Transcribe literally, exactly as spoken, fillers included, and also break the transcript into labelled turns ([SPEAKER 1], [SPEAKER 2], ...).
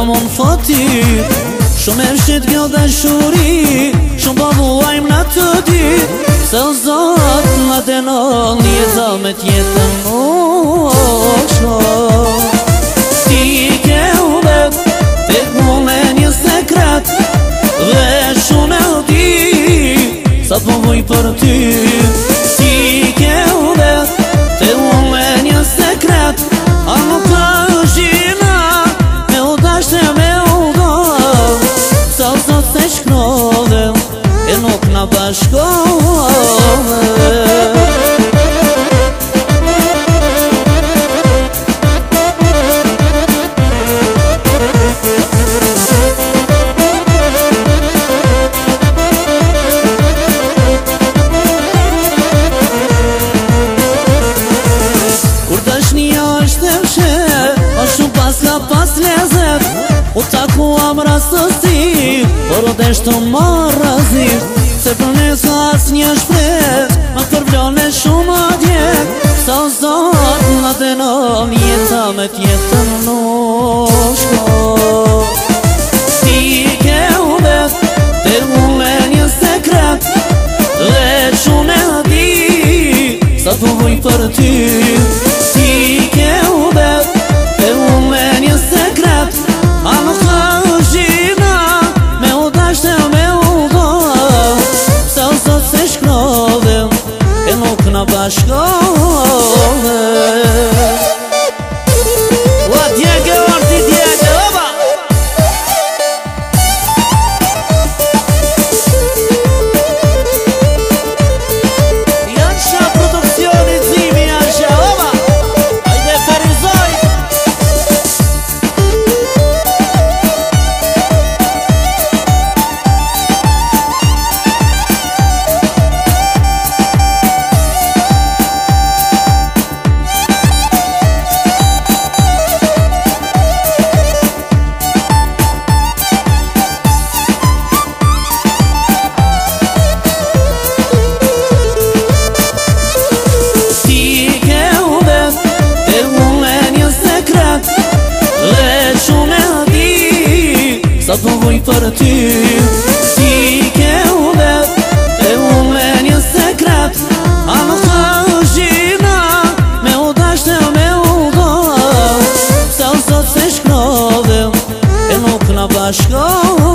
[SPEAKER 1] jam unë fatir. Shumë e mshit kjo dashuri, shumë po vuajmë në të dy. Se o Zot na denon jeta me tjetën mosho. Ti ke u vet, tek mu me një sekret, dhe shumë e di sa po vuj për ty. Ti ke u vet, tek mu me një sekret, a nuk ka shina me u dashte me u do. Sa o Zot se shkrove e nuk na bashkove. Pas lezet, u takuam rastësi, por o deshtë të marrazit. Se për nesa as një shpres, ma përvlone shumë adjet. Sa o Zot na denon jeta me tjetën noshko. Ti ke u vet, te mu me një sekret, dhe shumë e di sa po vuj për ty. Ti ke u vet, te mu me një sekret, a nuk ka shina me u dashte me u do. Se o Zot se shkrove e nuk na bashkove. Ua djege, orti djege, oba! Jansha produksioni zimi, Jansha, oba! Ajde ferizoj! Sa po vuj për ty. Ti ke u vet, te u me një sekret, a nuk ka shina me u dashte me u do. Sa o Zot se shkrove e nuk na bashkove.